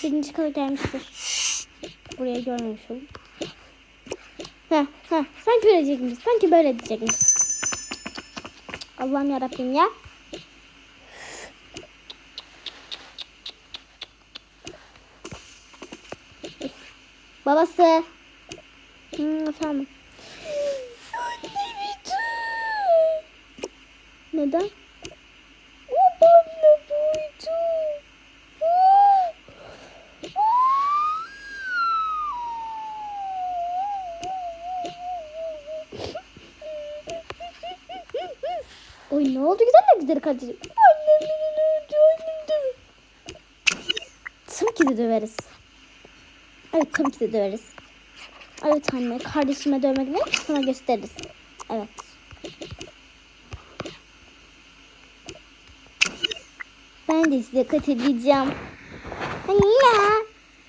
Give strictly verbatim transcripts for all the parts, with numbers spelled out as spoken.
birinci kala gelmiştir. Buraya görmemiş oldum. Heh heh. Sanki öyle diyecekmiş. Sanki böyle diyecekmiş. Allah'ım yarabbim ya. Babası. Hmm, efendim. Anne bitti. Neden? O bana buydu. Oy ne oldu güzel gider kardeşim. Annem beni dövdü, annem dövdü. Tabii ki de döveriz. Evet tabii ki de döveriz. Evet anne, kardeşime dövmek ne? Sana gösteririz. Evet. Ben de size katılacağım. Anne.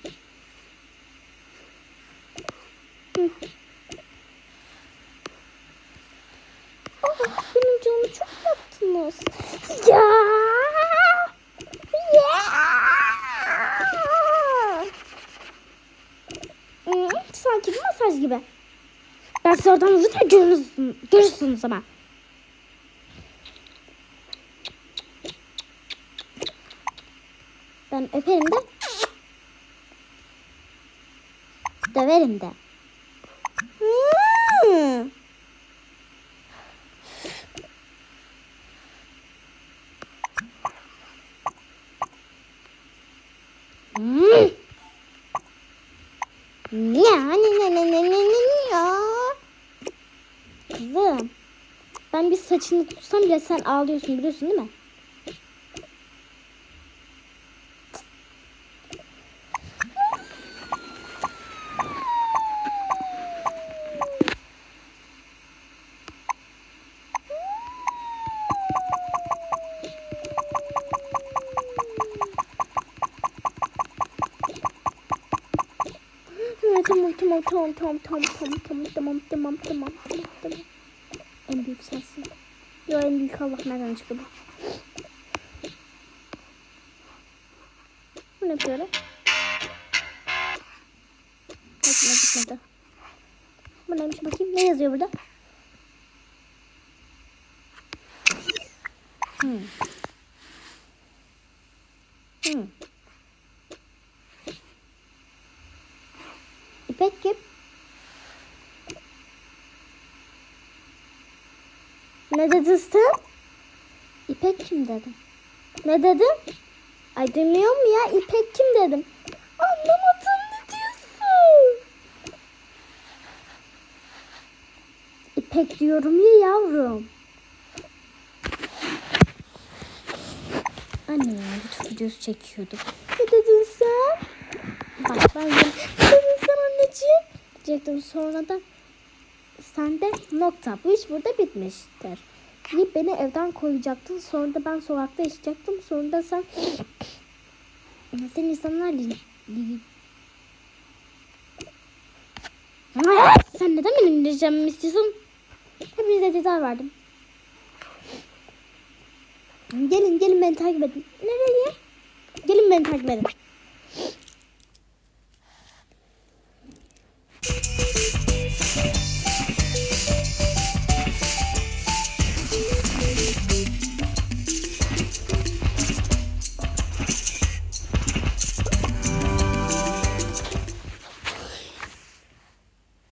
Hı. Oh, benim canımı çok yaktınız. Ya. Ya. Hmm, sanki bir masaj gibi. Ben size oradan uzatır görürsün, görürsünüz ama. Ben öperim de. Döverim de. Hmm. Hmm. Ya ne ne ne ne ne ne ya. Kızım. Ben bir saçını tutsam bile sen ağlıyorsun biliyorsun değil mi? Tamam tamam tamam tamam tamam tamam tamam tamam tamam tamam tamam tamam. En büyük sensin. Yo en büyük Allah nereden çıktı bu? Bu ne böyle? Bakma gitmedi. Bu neymiş bakayım? Ne yazıyor burada? Hmm. Hmm. İpek kim? Ne dedin sen? İpek kim dedim. Ne dedim? Ay demiyor mu ya? İpek kim dedim. Anlamadım ne diyorsun? İpek diyorum ya yavrum. Anne ya YouTube videosu çekiyordum. Ne dedin sen? Bak ben de ne dedin sen anneciğim? Diyecektim sonra da sen de nokta. Bu iş burada bitmiştir. Deyip beni evden koyacaktın. Sonra da ben sokakta yaşayacaktım. Sonra da sen sen insanlarla sen neden benim diyeceğimi istiyorsun? Hepinize ceza verdim. Gelin gelin beni takip edin. Nereye? Gelin beni takip edin.